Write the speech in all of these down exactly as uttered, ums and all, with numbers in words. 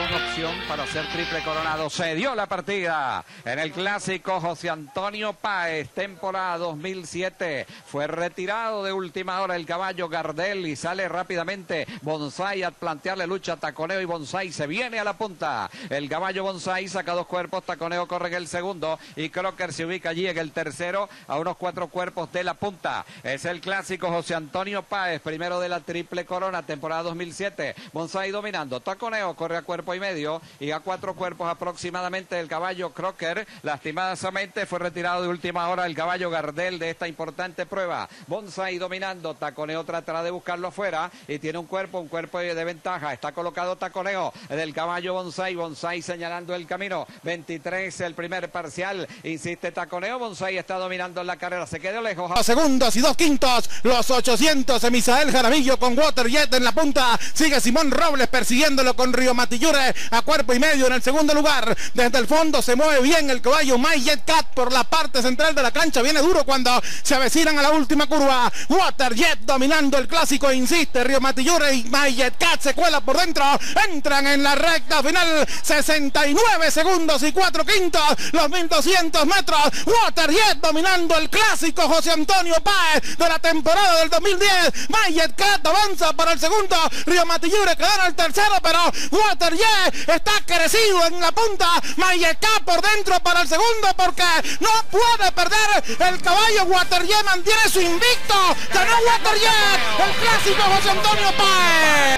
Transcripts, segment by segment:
con opción para ser triple coronado. Se dio la partida en el clásico José Antonio Páez, temporada dos mil siete. Fue retirado de última hora el caballo Gardel y sale rápidamente Bonsai a plantearle lucha, taconeo y Bonsai se viene a la punta. El caballo Bonsai saca dos cuerpos, taconeo corre en el segundo y Crocker se ubica allí en el tercero a unos cuatro cuerpos de la punta. Es el clásico José Antonio Páez, primero de la triple corona, temporada dos mil siete. Bonsai dominando, taconeo corre a cuerpo y medio y a cuatro cuerpos aproximadamente el caballo Crocker. Lastimadamente fue retirado de última hora el caballo Gardel de esta importante prueba. Bonsai dominando, taconeo tratará de buscarlo afuera y tiene un cuerpo, un cuerpo de ventaja. Está colocado taconeo del caballo Bonsai, Bonsai señalando el camino. veintitrés el primer parcial, insiste taconeo, Bonsai está dominando en la carrera, se quedó lejos. Dos segundos y dos quintos, los ochocientos de Misael Jaramillo con Waterjet en la punta. Sigue Simón Robles persiguiéndolo con Río Matillure a cuerpo y medio en el segundo lugar. Desde el fondo se mueve bien el caballo My Jet Cat por la parte central de la cancha. Viene duro cuando se avecinan a la última curva. Waterjet dominando el clásico, insiste Río Matillure y My Jet Cat se cuela por dentro. Entran en la recta final, sesenta y nueve segundos y cuatro quintos, los mil doscientos metros. Waterjet dominando el clásico José Antonio Páez de la temporada del dos mil diez. My Jet Cat avanza para el segundo, Río Matillure quedó en el tercero, pero Waterjet está crecido en la punta. My Jet Cat por dentro para el segundo porque no puede perder el caballo. Waterjet mantiene su invicto, ganó Waterjet, el clásico José Antonio Páez.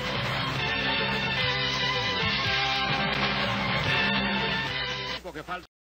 Que falta